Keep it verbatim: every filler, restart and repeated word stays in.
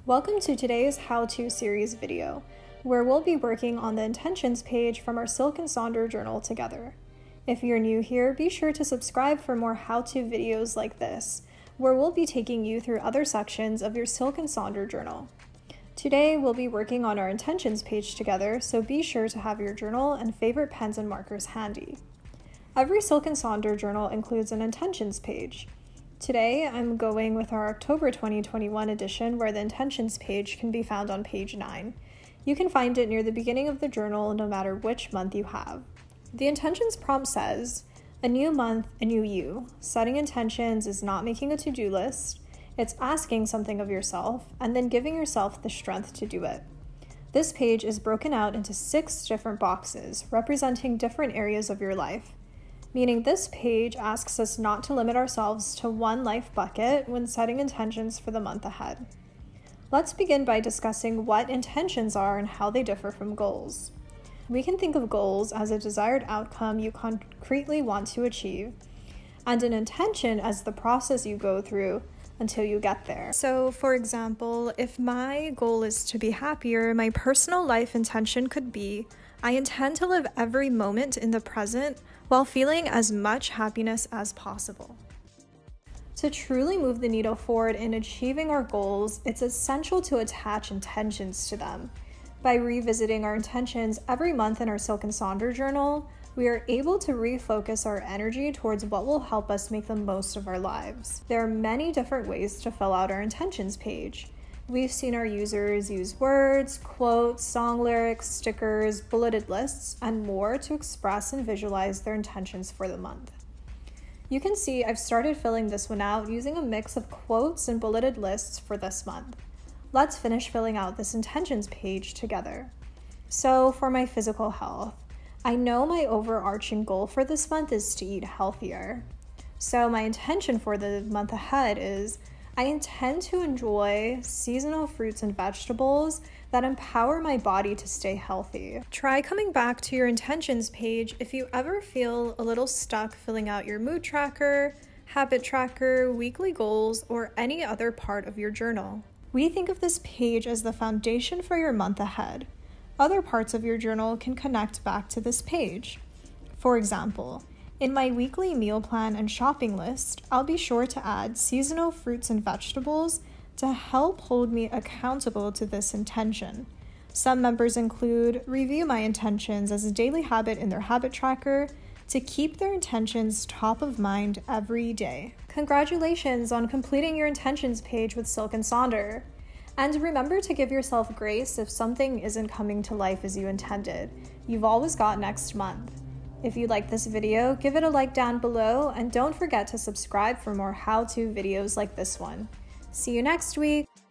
Welcome to today's how-to series video, where we'll be working on the intentions page from our Silk and Sonder journal together. If you're new here, be sure to subscribe for more how-to videos like this, where we'll be taking you through other sections of your Silk and Sonder journal. Today, we'll be working on our intentions page together, so be sure to have your journal and favorite pens and markers handy. Every Silk and Sonder journal includes an intentions page. Today, I'm going with our October twenty twenty-one edition, where the intentions page can be found on page nine. You can find it near the beginning of the journal no matter which month you have. The intentions prompt says, "A new month, a new you. Setting intentions is not making a to-do list. It's asking something of yourself and then giving yourself the strength to do it." This page is broken out into six different boxes, representing different areas of your life. Meaning this page asks us not to limit ourselves to one life bucket when setting intentions for the month ahead. Let's begin by discussing what intentions are and how they differ from goals. We can think of goals as a desired outcome you concretely want to achieve, and an intention as the process you go through until you get there. So, for example, if my goal is to be happier, my personal life intention could be, I intend to live every moment in the present while feeling as much happiness as possible. To truly move the needle forward in achieving our goals, it's essential to attach intentions to them. By revisiting our intentions every month in our Silk and Sonder journal, we are able to refocus our energy towards what will help us make the most of our lives. There are many different ways to fill out our intentions page. We've seen our users use words, quotes, song lyrics, stickers, bulleted lists, and more to express and visualize their intentions for the month. You can see I've started filling this one out using a mix of quotes and bulleted lists for this month. Let's finish filling out this intentions page together. So for my physical health, I know my overarching goal for this month is to eat healthier. So my intention for the month ahead is I intend to enjoy seasonal fruits and vegetables that empower my body to stay healthy. Try coming back to your intentions page if you ever feel a little stuck filling out your mood tracker, habit tracker, weekly goals, or any other part of your journal. We think of this page as the foundation for your month ahead. Other parts of your journal can connect back to this page. For example, in my weekly meal plan and shopping list, I'll be sure to add seasonal fruits and vegetables to help hold me accountable to this intention. Some members include review my intentions as a daily habit in their habit tracker to keep their intentions top of mind every day. Congratulations on completing your intentions page with Silk and Sonder. And remember to give yourself grace if something isn't coming to life as you intended. You've always got next month. If you like this video, give it a like down below and don't forget to subscribe for more how-to videos like this one. See you next week!